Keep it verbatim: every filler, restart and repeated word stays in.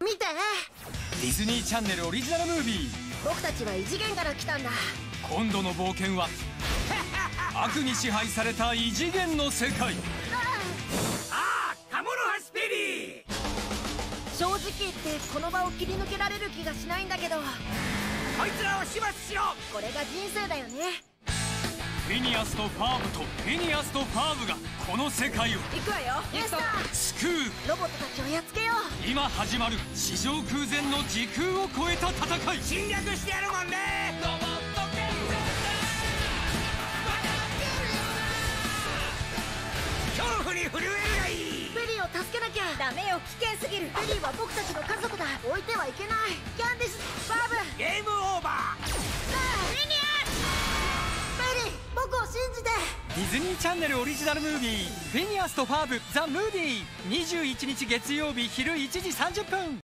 見て。 ディズニーチャンネルオリジナルムービー。 僕たちは異次元から来たんだ。 今度の冒険は悪に支配された異次元の世界。 ああ、カモノハシペリー。 正直言ってこの場を切り抜けられる気がしないんだけど、 こいつらを始末しろ。 これが人生だよね。 フィニアスとファーブとフィニアスとファーブがこの世界を行くわよ。イエスター。 救う。 ロボットたちをやっつけよう。 今始まる史上空前の時空を超えた戦い。 侵略してやるもんね。ロボット剣恐怖に震えるがいい。 ベリーを助けなきゃ。ダメよ、危険すぎる。ベリーは僕たちの家族だ。置いてはいけない。キャンディス、ファーブ。 ゲームオーバー。 フィニアス。ベリー、僕を信じて。 ディズニーチャンネルオリジナルムービー「フィニアスとファーブザ・ムービー」にじゅういちにち月曜日昼いちじさんじゅっぷん。